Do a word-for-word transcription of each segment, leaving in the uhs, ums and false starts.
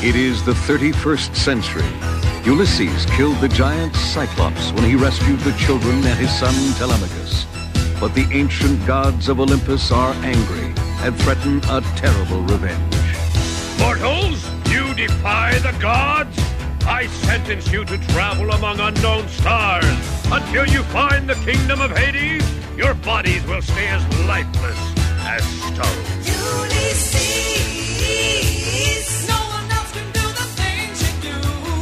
It is the thirty-first century. Ulysses killed the giant Cyclops when he rescued the children and his son Telemachus. But the ancient gods of Olympus are angry and threaten a terrible revenge. Mortals, you defy the gods? I sentence you to travel among unknown stars. Until you find the kingdom of Hades, your bodies will stay as lifeless as stones. Ulysses, no one else can do the things you do.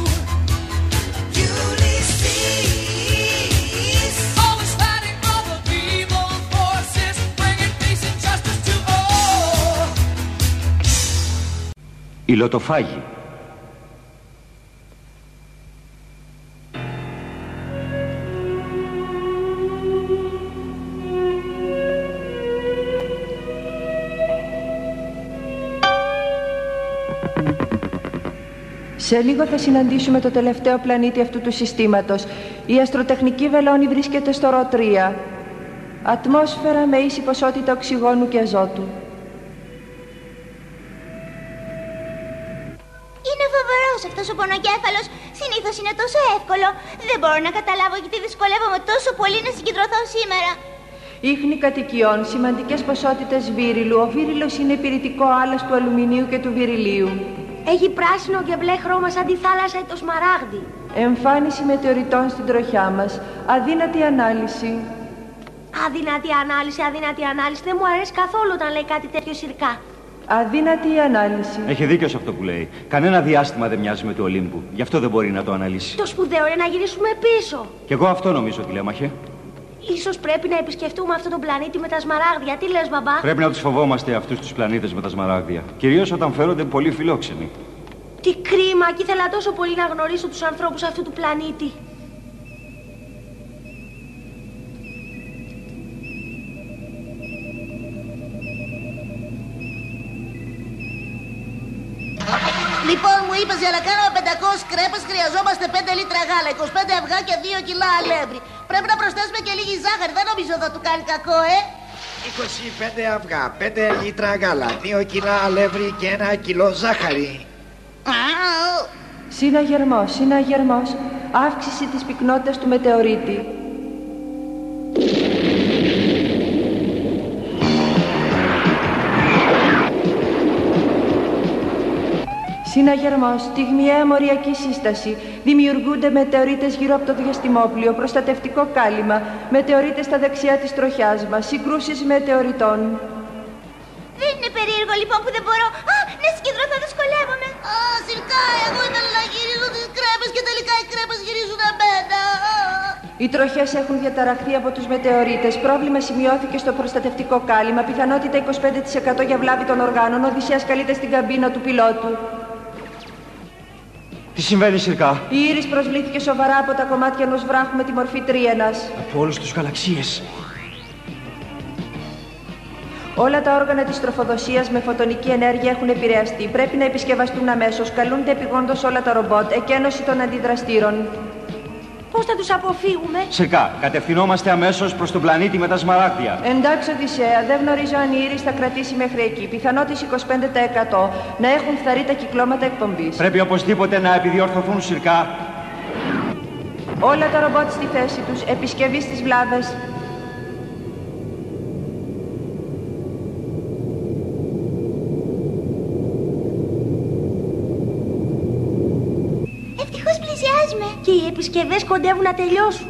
Ulysses, always fighting all the evil forces, bringing peace and justice to all. Υλοτοφάγη. Σε λίγο θα συναντήσουμε το τελευταίο πλανήτη αυτού του συστήματος. Η αστροτεχνική βελόνη βρίσκεται στο ρο τρία. Ατμόσφαιρα με ίση ποσότητα οξυγόνου και αζότου. Είναι φοβερός αυτός ο πονοκέφαλος. Συνήθως είναι τόσο εύκολο. Δεν μπορώ να καταλάβω γιατί δυσκολεύομαι τόσο πολύ να συγκεντρωθώ σήμερα. Ίχνη κατοικιών, σημαντικές ποσότητες βύριλου. Ο βύριλος είναι πυρητικό άλας του αλουμινίου και του βυριλίου. Έχει πράσινο και μπλε χρώμα σαν τη θάλασσα ή το σμαράγδι. Εμφάνιση μετεωριτών στην τροχιά μας. Αδύνατη ανάλυση. Αδύνατη ανάλυση, αδύνατη ανάλυση. Δεν μου αρέσει καθόλου όταν λέει κάτι τέτοιο Σιρκά. Αδύνατη ανάλυση. Έχει δίκιο σε αυτό που λέει. Κανένα διάστημα δεν μοιάζει με του Ολύμπου. Γι' αυτό δεν μπορεί να το αναλύσει. Το σπουδαίο είναι να γυρίσουμε πίσω. Κι εγώ αυτό νομίζω, Τηλέμαχε. Ίσως πρέπει να επισκεφτούμε αυτόν τον πλανήτη με τα σμαράγδια. Τι λες, μπαμπά? Πρέπει να τους φοβόμαστε αυτούς τους πλανήτες με τα σμαράγδια. Κυρίως όταν φέρονται πολύ φιλόξενοι. Τι κρίμα! Και ήθελα τόσο πολύ να γνωρίσω τους ανθρώπους αυτού του πλανήτη. Λοιπόν, μου είπες για να κάνουμε πεντακόσιες κρέπες χρειαζόμαστε πέντε λίτρα γάλα, είκοσι πέντε αυγά και δύο κιλά αλεύρι. Πρέπει να προσθέσουμε και λίγη ζάχαρη, δεν νομίζω θα του κάνει κακό, ε. είκοσι πέντε αυγά, πέντε λίτρα γάλα, δύο κιλά αλεύρι και ένα κιλό ζάχαρη. Συναγερμός, συναγερμός. Αύξηση της πυκνότητας του μετεωρίτη. Συναγερμός, στιγμιαία μοριακή σύσταση. Δημιουργούνται μετεωρίτες γύρω από το διαστημόπλιο, προστατευτικό κάλυμα, μετεωρίτες στα δεξιά της τροχιάς μας, συγκρούσεις μετεωριτών. Δεν είναι περίεργο λοιπόν που δεν μπορώ. Α, να συγκεντρωθώ, δυσκολεύομαι. Α, Σιρκά, εγώ ήθελα να γυρίζω τις κρέπες και τελικά οι κρέπες γυρίζουν εμένα. Οι τροχές έχουν διαταραχθεί από τους μετεωρίτες. Πρόβλημα σημειώθηκε στο προστατευτικό κάλυμα. Πιθανότητα είκοσι πέντε τοις εκατό για βλάβη των οργάνων. Οδυσσέας καλείται στην καμπίνα του πιλότου. Τι συμβαίνει, Σιρκά? Η Ήρης προσβλήθηκε σοβαρά από τα κομμάτια ενός βράχου με τη μορφή τρίενας. Από όλους τους γαλαξίες. Όλα τα όργανα της τροφοδοσίας με φωτονική ενέργεια έχουν επηρεαστεί. Πρέπει να επισκευαστούν αμέσως. Καλούνται επιγόντως όλα τα ρομπότ. Εκένωση των αντιδραστήρων. Πώς θα τους αποφύγουμε? Σιρκά, κατευθυνόμαστε αμέσως προς τον πλανήτη με τα σμαράγδια. Εντάξει, Οδυσσέα, δεν γνωρίζω αν η Ήρης θα κρατήσει μέχρι εκεί. Πιθανότης είκοσι πέντε τοις εκατό να έχουν φθαρεί τα κυκλώματα εκπομπής. Πρέπει οπωσδήποτε να επιδιορθωθούν, Σιρκά. Όλα τα ρομπότ στη θέση τους. Επισκευή στις βλάβες. Ευτυχώς πλησιάζουμε. Και οι επισκευές κοντεύουν να τελειώσουν.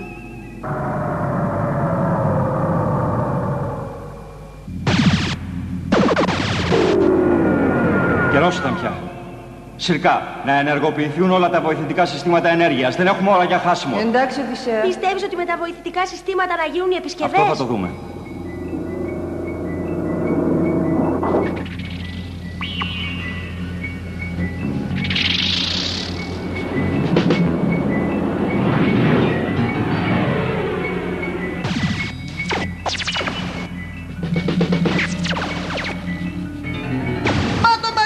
Καιρός ήταν πια. Σιρκά, να ενεργοποιηθούν όλα τα βοηθητικά συστήματα ενέργειας. Δεν έχουμε ώρα για χάσιμο. Εντάξει, Οδυσσέα. Πιστεύεις ότι με τα βοηθητικά συστήματα να γίνουν οι επισκευές? Αυτό θα το δούμε.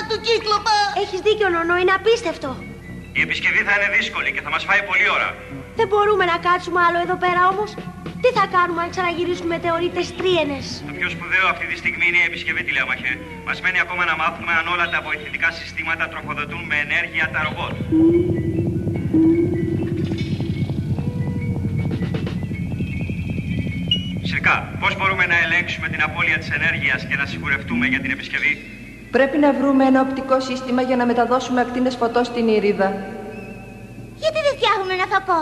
Έχεις δίκιο, Νονό, είναι απίστευτο. Η επισκευή θα είναι δύσκολη και θα μας φάει πολλή ώρα. Δεν μπορούμε να κάτσουμε άλλο εδώ πέρα όμως. Τι θα κάνουμε αν ξαναγυρίσουν μετεωρίτες τρίενες? Το πιο σπουδαίο αυτή τη στιγμή είναι η επισκευή, τηλεόμαχε. Μας μένει ακόμα να μάθουμε αν όλα τα βοηθητικά συστήματα τροφοδοτούν με ενέργεια τα ρομπότ. Συρκά, πώς μπορούμε να ελέγξουμε την απώλεια της ενέργειας και να σιγουρευτούμε για την επισκευή? Πρέπει να βρούμε ένα οπτικό σύστημα για να μεταδώσουμε ακτίνες φωτός στην ήριδα. Γιατί δεν φτιάχνουμε ένα φακό?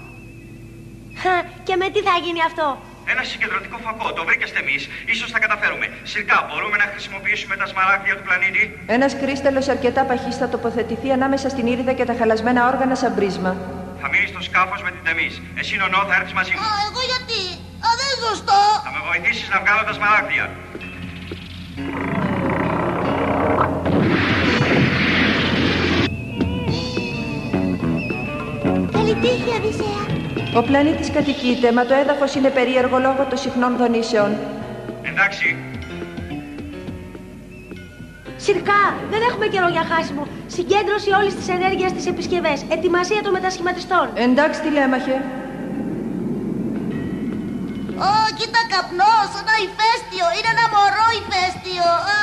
Και με τι θα γίνει αυτό? Ένα συγκεντρωτικό φακό, το βρήκεστε εμείς. Ίσως θα καταφέρουμε. Συρκά, μπορούμε να χρησιμοποιήσουμε τα σμαράγδια του πλανήτη? Ένας κρίσταλος αρκετά παχύς θα τοποθετηθεί ανάμεσα στην ήριδα και τα χαλασμένα όργανα σαν πρίσμα. Θα μείνει στο σκάφος με την τεμής. Εσύ, Νονό, θα έρθεις μαζί μου. Α, εγώ γιατί? Α, δεν είναι σωστό. Θα με βοηθήσεις να βγάλω τα σμαράγδια. Καλή τύχη, Οδυσσέα. Ο πλανήτης κατοικείται, μα το έδαφος είναι περίεργο λόγω των συχνών δονήσεων. Εντάξει. Συρκά, δεν έχουμε καιρό για χάσιμο. Συγκέντρωση όλης της ενέργειας στις επισκευές. Ετοιμασία των μετασχηματιστών. Εντάξει, τηλέμαχε. Ω, κοίτα καπνός, ένα ηφαίστειο. Είναι ένα μωρό ηφαίστειο. Α.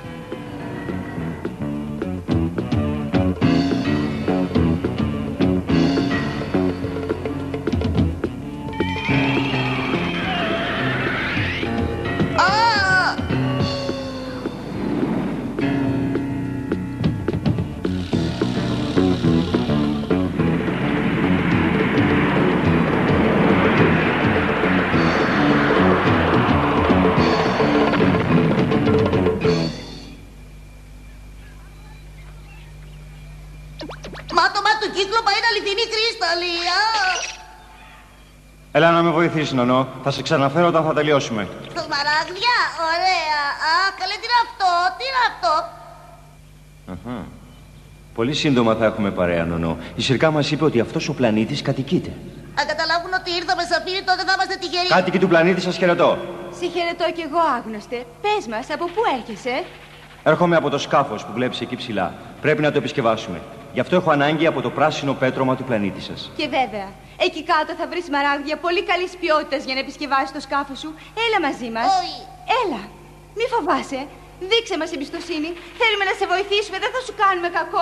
Έλα να με βοηθήσεις, Νονό. Θα σε ξαναφέρω όταν θα τελειώσουμε. Τα σμαράγδια, ωραία. Α, καλέ, τι είναι αυτό, τι είναι αυτό? Αχα. Πολύ σύντομα θα έχουμε παρέα, Νονό. Η Συρκά μας είπε ότι αυτός ο πλανήτης κατοικείται. Αν καταλάβουν ότι ήρθαμε Σαφίρη, τότε θα είμαστε τυχεροί. Κάτοικοι του πλανήτη, σας χαιρετώ. Σε χαιρετώ κι εγώ, άγνωστε. Πες μας, από πού έρχεσαι? Έρχομαι από το σκάφος που βλέπεις εκεί ψηλά. Πρέπει να το επισκευάσουμε. Γι' αυτό έχω ανάγκη από το πράσινο πέτρωμα του πλανήτη σας. Και βέβαια, εκεί κάτω θα βρεις σμαράγδια πολύ καλής ποιότητας για να επισκευάσεις το σκάφο σου. Έλα μαζί μας. Όχι. Έλα. Μη φοβάσαι. Δείξε μας εμπιστοσύνη. Θέλουμε να σε βοηθήσουμε. Δεν θα σου κάνουμε κακό.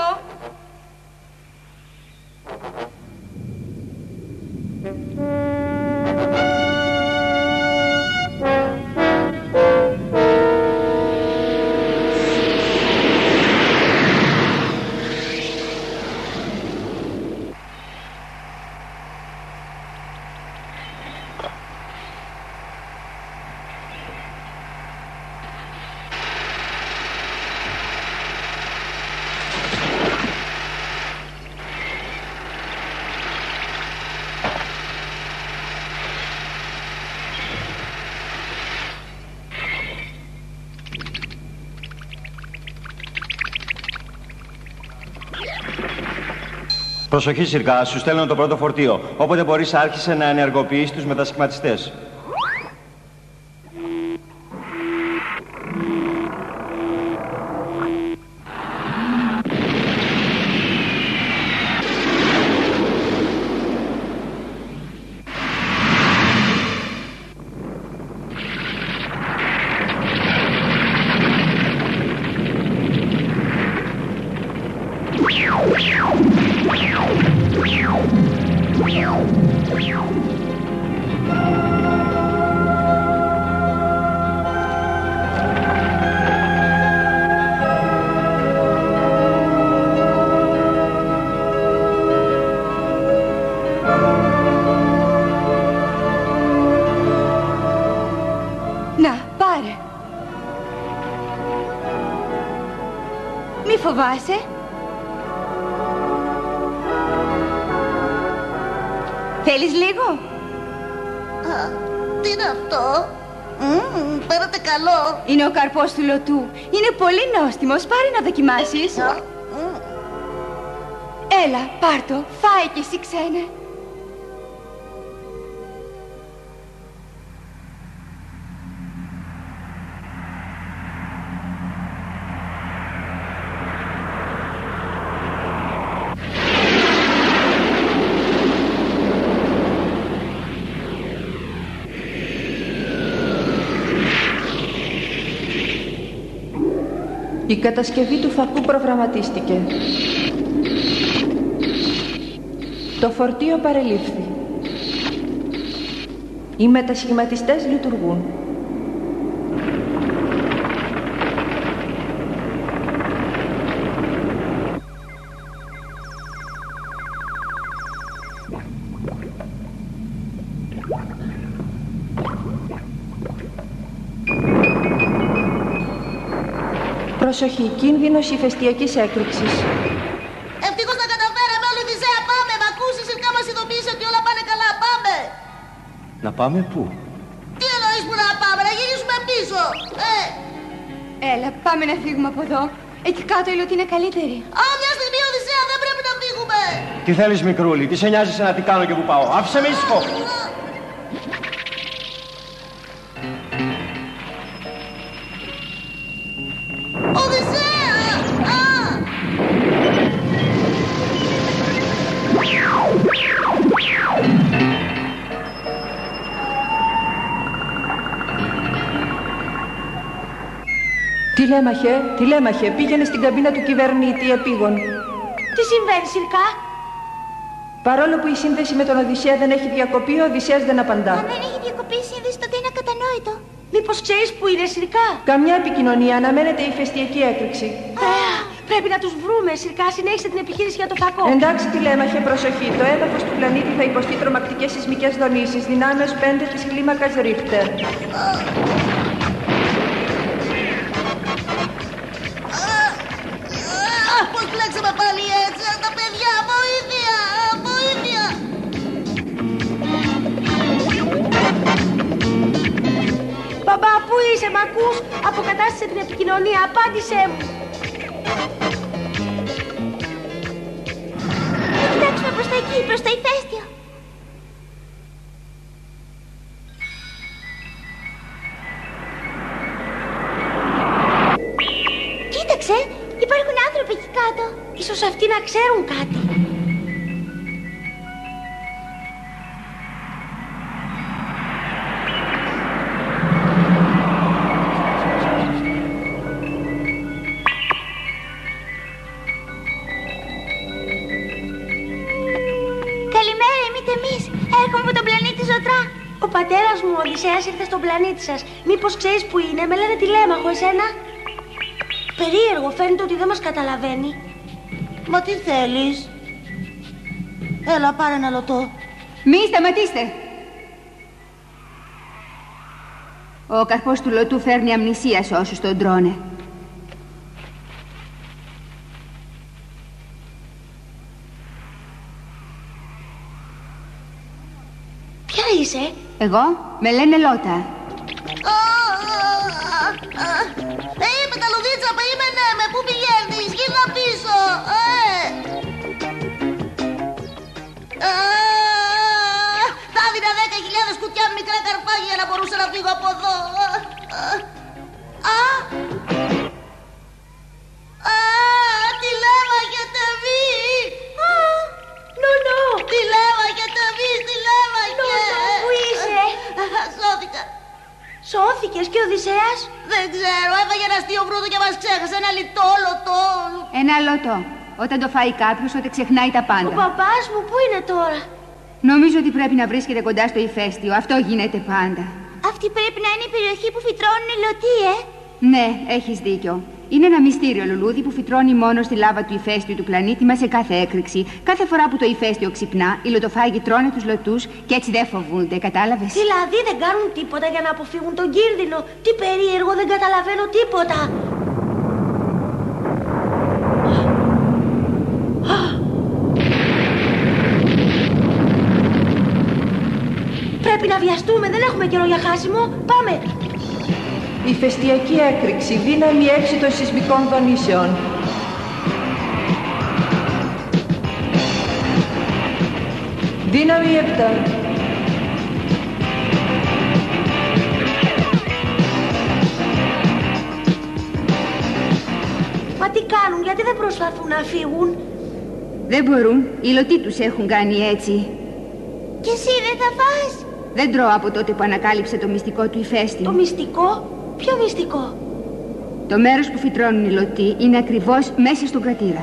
Προσοχή, Συρκά, σου στέλνω το πρώτο φορτίο. Όποτε μπορείς, άρχισε να ενεργοποιείς τους μετασχηματιστές. Μη φοβάσαι. Θέλεις λίγο? Α, τι είναι αυτό? Μμμ, πέρατε καλό. Είναι ο καρπός του λωτού. Είναι πολύ νόστιμος. Πάρε να δοκιμάσεις. Α, Έλα, πάρ' το. Φάε κι εσύ, ξένε. Η κατασκευή του φακού προγραμματίστηκε. Το φορτίο παρελήφθη. Οι μετασχηματιστές λειτουργούν. Προσοχή, κίνδυνος ηφαιστειακής έκρηξης. Ευτυχώς τα καταφέραμε όλοι, Οδυσσέα, πάμε! Μ' ακούσεις, η Σιλκά μας ειδοποίησε ότι όλα πάνε καλά, πάμε! Να πάμε πού? Τι εννοείς που να πάμε, να γυρίσουμε πίσω! Ε! Έλα, πάμε να φύγουμε από εδώ. Εκεί κάτω η Λωτή είναι καλύτερη. Α, μια στιγμή, Οδυσσέα, δεν πρέπει να φύγουμε! Τι θέλεις, μικρούλη, τι σε νοιάζει να τι κάνω και που πάω? Άφησε με ήσυχο! Τηλέμαχε, τηλέμαχε, πήγαινε στην καμπίνα του κυβερνήτη επίγον. Τι συμβαίνει, Σιλκά? Παρόλο που η σύνδεση με τον Οδυσσέα δεν έχει διακοπεί, ο Οδυσσέας δεν απαντά. Αν δεν έχει διακοπεί η σύνδεση, τότε είναι ακατανόητο. Μήπως ξέρεις που είναι, Σιλκά? Καμιά επικοινωνία, αναμένεται η ηφαιστειακή έκρηξη. Α, πρέπει να τους βρούμε, Σιλκά, συνέχισε την επιχείρηση για το φακό. Εντάξει, τηλέμαχε, προσοχή. Το έδαφος του πλανήτη θα υποστεί τρομακτικές σεισμικές δονήσεις, δυνάμεως πέντε της κλίμακας Ρίχτερ. Πώς πλέξαμε πάλι έτσι, τα παιδιά, βοήθεια, βοήθεια! Μπαμπά, πού είσαι, μ' ακούς? Αποκατάστησε την επικοινωνία, απάντησέ μου. Κοιτάξουμε προς τα εκεί, προς το ηφαίστειο. Κοίταξε, υπάρχουν άνθρωποι εκεί κάτω. Ίσως αυτοί να ξέρουν κάτι. Καλημέρα, εμείς εμείς. Έρχομαι από τον πλανήτη Ζωτρά. Ο πατέρας μου, ο Οδυσσέας, ήρθε στον πλανήτη σας. Μήπως ξέρεις που είναι? Με λένε τηλέμαχο, εσένα? Περίεργο, φαίνεται ότι δεν μας καταλαβαίνει. Μα τι θέλεις? Έλα, πάρε ένα λωτό. Μη σταματήστε. Ο καρπός του λωτού φέρνει αμνησία σε όσους τον τρώνε. Ποια είσαι? Εγώ, με λένε Λότα. Ε, είπε τα λουδίτσα, περίμενε με, πού πηγαίνεις, γύρνα πίσω, ε! Θα έδινα δέκα χιλιάδες κουτιά μικρά καρπάγια για να μπορούσα να φύγω από εδώ. Α! Α! Τηλέμαχε βι! Νονό! Τηλέμαχε βι, τηλέμαχε! Νονό, πού είσαι? Σώθηκα. Σώθηκες και ο Οδυσσέας? Δεν ξέρω, έφαγε ένα αστείο βρούτο και μας ξέχασε. Ένα λιτό, λωτό. Ένα λωτό. Όταν το φάει κάποιος, τότε ξεχνάει τα πάντα. Ο παπάς μου πού είναι τώρα? Νομίζω ότι πρέπει να βρίσκεται κοντά στο ηφαίστειο. Αυτό γίνεται πάντα. Αυτή πρέπει να είναι η περιοχή που φυτρώνουν οι λωτοί, ε! Ναι, έχεις δίκιο. Είναι ένα μυστήριο λουλούδι που φυτρώνει μόνο στη λάβα του ηφαίστειου του πλανήτη μας σε κάθε έκρηξη. Κάθε φορά που το ηφαίστειο ξυπνά, οι λωτοφάγοι τρώνε τους λωτούς και έτσι δεν φοβούνται, κατάλαβες? Δηλαδή δεν κάνουν τίποτα για να αποφύγουν τον κίνδυνο. Τι περίεργο, δεν καταλαβαίνω τίποτα. Πρέπει να βιαστούμε, δεν έχουμε καιρό για χάσιμο. Πάμε! Ηφαιστειακή έκρηξη, δύναμη έξι των σεισμικών δονήσεων. Δύναμη επτά. Μα τι κάνουν, γιατί δεν προσπαθούν να φύγουν? Δεν μπορούν, οι λωτοί τους έχουν κάνει έτσι. Και εσύ δεν θα φας? Δεν τρώω από τότε που ανακάλυψε το μυστικό του ηφαίστειου. Το μυστικό? Ποιο μυστικό? Το μέρος που φυτρώνουν οι λωτοί είναι ακριβώς μέσα στον κρατήρα.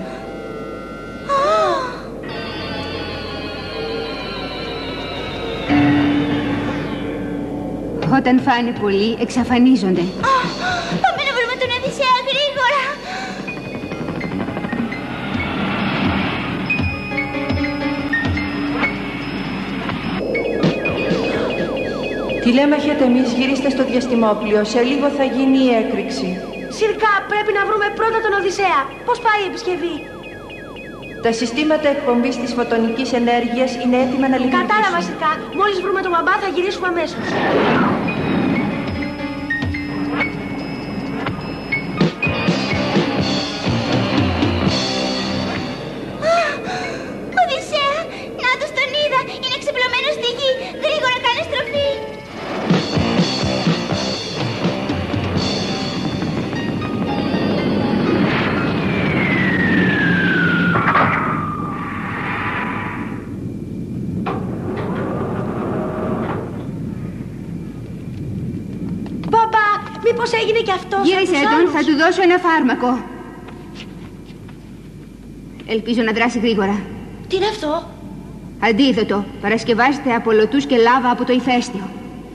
Όταν φάνε πολύ, εξαφανίζονται. Πάμε να βρούμε τον Οδυσσέα γρήγορα. Τηλέμαχε εμείς, γυρίστε στο διαστημόπλιο. Σε λίγο θα γίνει η έκρηξη. Σιρκά, πρέπει να βρούμε πρώτα τον Οδυσσέα. Πώς πάει η επισκευή? Τα συστήματα εκπομπής της φωτονικής ενέργειας είναι έτοιμα να λειτουργήσουν. Κατάλαβα, Σιρκά. Μόλις βρούμε τον μπαμπά θα γυρίσουμε αμέσως. Οδυσσέα, να τους τον είδα. Είναι ξεπλωμένος στη γη. Γρήγορα κάνε στροφή. Μπαμπά, μήπως έγινε κι αυτό? Γύρισε τον, θα του δώσω ένα φάρμακο. Ελπίζω να δράσει γρήγορα. Τι είναι αυτό? Αντίδοτο. Παρασκευάζεται από λωτούς και λάβα από το ηφαίστειο.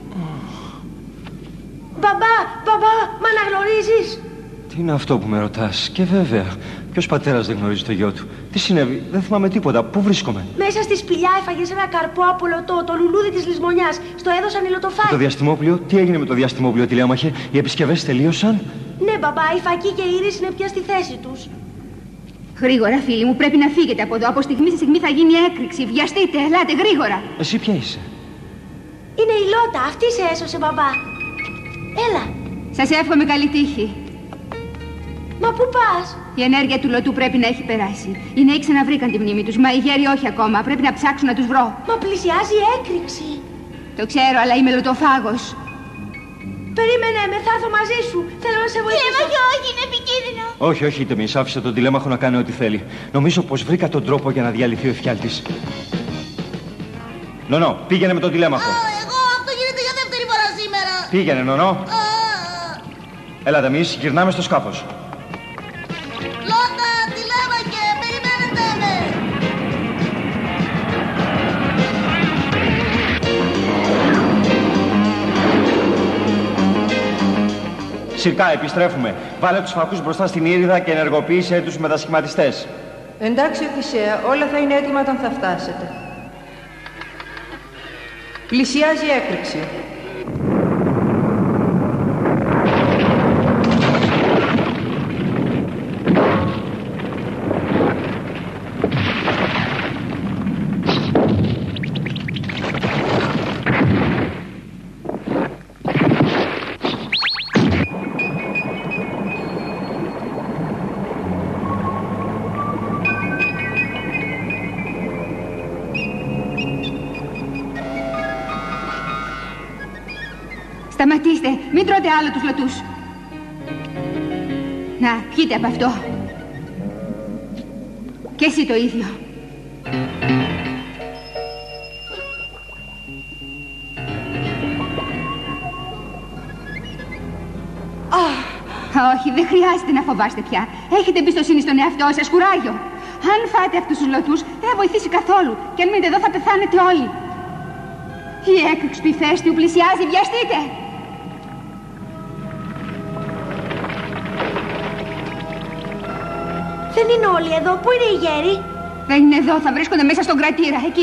Μπαμπά, μπαμπά, μ' αναγνωρίζεις? Τι είναι αυτό που με ρωτάς? Και βέβαια, ποιος πατέρας δεν γνωρίζει το γιο του? Τι συνέβη? Δεν θυμάμαι τίποτα. Πού βρίσκομαι? Μέσα στη σπηλιά έφαγες ένα καρπό από λωτό, το λουλούδι της λησμονιάς. Στο έδωσαν οι λωτοφάγοι. Το διαστημόπλιο? Τι έγινε με το διαστημόπλιο, τηλέμαχε? Οι επισκευές τελείωσαν? Ναι, μπαμπά, η Φακή και η Ήρης είναι πια στη θέση τους. Γρήγορα, φίλοι μου, πρέπει να φύγετε από εδώ. Από στιγμή σε στιγμή θα γίνει έκρηξη. Βιαστείτε, ελάτε γρήγορα. Εσύ ποια είσαι? Είναι η Λότα, αυτή σε έσωσε, μπαμπά. Έλα. Σας εύχομαι καλή τύχη. Μα πού πας? Η ενέργεια του λωτού πρέπει να έχει περάσει. Οι νέοι ξαναβρήκαν τη μνήμη τους, μα οι γέροι όχι ακόμα. Πρέπει να ψάξουν να τους βρω. Μα πλησιάζει η έκρηξη. Το ξέρω, αλλά είμαι λωτοφάγος. Περίμενε με, θα έρθω μαζί σου. Θέλω να σε βοηθήσω. Τηλέμαχε, όχι, είναι επικίνδυνο. Όχι, όχι, Τεμής, άφησε τον τηλέμαχο να κάνει ό,τι θέλει. Νομίζω πως βρήκα τον τρόπο για να διαλυθεί ο εφιάλτης. Νονό, πήγαινε με τον τηλέμαχο. Α, εγώ αυτό γίνεται για δεύτερη φορά σήμερα. Πήγαινε, Νονό. Α, Έλα, Τεμής, γυρνάμε στο σκάφος. Λότα, τηλέμαχε, περιμένετε με. Σιρκά, επιστρέφουμε. Βάλε τους φακούς μπροστά στην Ήριδα και ενεργοποίησε τους μετασχηματιστές. Εντάξει, Οδυσσέα, όλα θα είναι έτοιμα όταν θα φτάσετε. Πλησιάζει η έκρηξη. Σταματήστε, μην τρώτε άλλο τους λωτούς. Να, πιείτε από αυτό. Και εσύ το ίδιο. Όχι, δεν χρειάζεται να φοβάστε πια. Έχετε εμπιστοσύνη στον εαυτό σας, κουράγιο. Αν φάτε αυτούς τους λωτούς, δεν θα βοηθήσει καθόλου. Και αν μείνετε εδώ θα πεθάνετε όλοι. Η έκρηξη του ηφαίστειου πλησιάζει, βιαστείτε. Δεν είναι όλοι εδώ. Πού είναι οι γέροι? Δεν είναι εδώ. Θα βρίσκονται μέσα στον κρατήρα. Εκεί.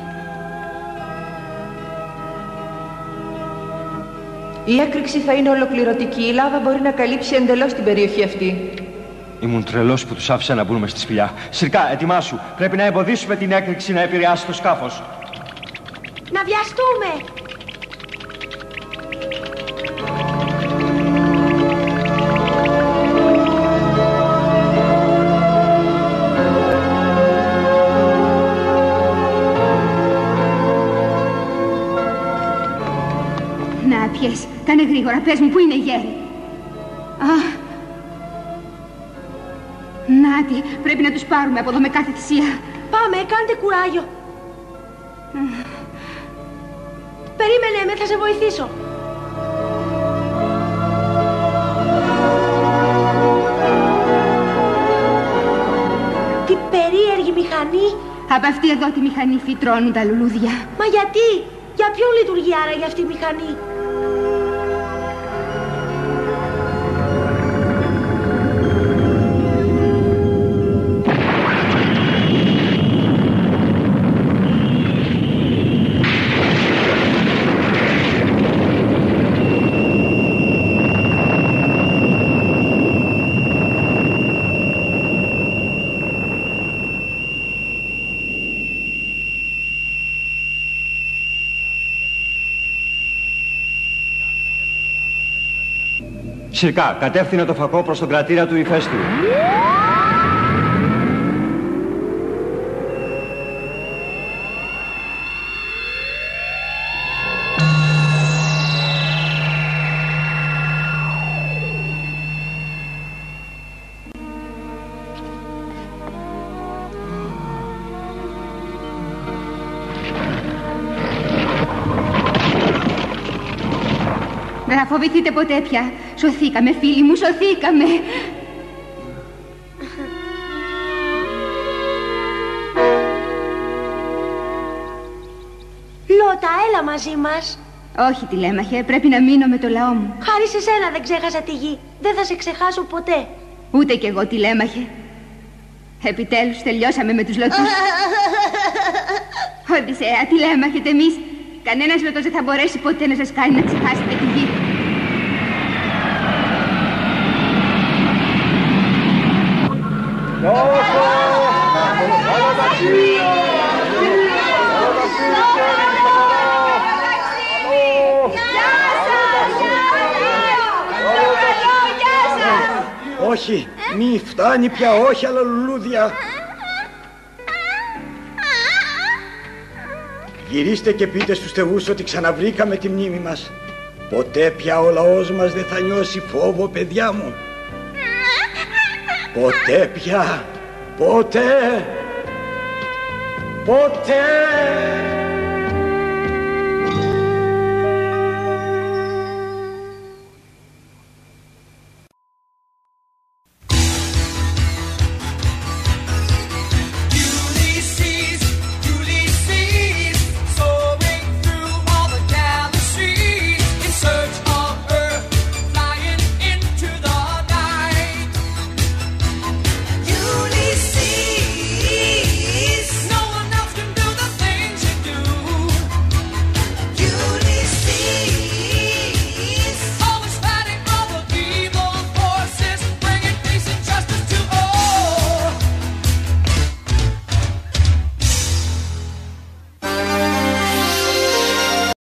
Η έκρηξη θα είναι ολοκληρωτική. Η λάβα μπορεί να καλύψει εντελώς την περιοχή αυτή. Ήμουν τρελός που τους άφησα να μπουν μες στη σπηλιά. Σιρκά, ετοιμάσου. Πρέπει να εμποδίσουμε την έκρηξη να επηρεάσει το σκάφος. Να βιαστούμε. Να, πιες. Κάνε γρήγορα. Πες μου, πού είναι η γέρη? Α, Νάτι, πρέπει να τους πάρουμε από εδώ με κάθε θυσία. Πάμε, κάντε κουράγιο. Περίμενε με, θα σε βοηθήσω. Τι περίεργη μηχανή. Από αυτή εδώ τη μηχανή φυτρώνουν τα λουλούδια. Μα γιατί? Για ποιον λειτουργεί άραγε αυτή η μηχανή? Συρκά, κατεύθυνε το φακό προς τον κρατήρα του ηφαίστειου. Δεν θα φοβηθείτε ποτέ πια. Σωθήκαμε, φίλοι μου, σωθήκαμε. Λότα, έλα μαζί μας. Όχι, Τηλέμαχε, πρέπει να μείνω με το λαό μου. Χάρη σε σένα δεν ξέχασα τη γη. Δεν θα σε ξεχάσω ποτέ. Ούτε κι εγώ, Τηλέμαχε. Επιτέλους τελειώσαμε με τους λωτούς. Οδυσσέα, Τηλέμαχε, εμείς. Κανένας λωτός δεν θα μπορέσει ποτέ να σας κάνει να ξεχάσετε τη γη. Όχι, μη φτάνει πια, όχι άλλα λουλούδια. Γυρίστε και πείτε στους θεούς ότι ξαναβρήκαμε τη μνήμη μας. Ποτέ πια ο λαός μας δεν θα νιώσει φόβο, παιδιά μου. Ποτέ πια, ποτέ, ποτέ.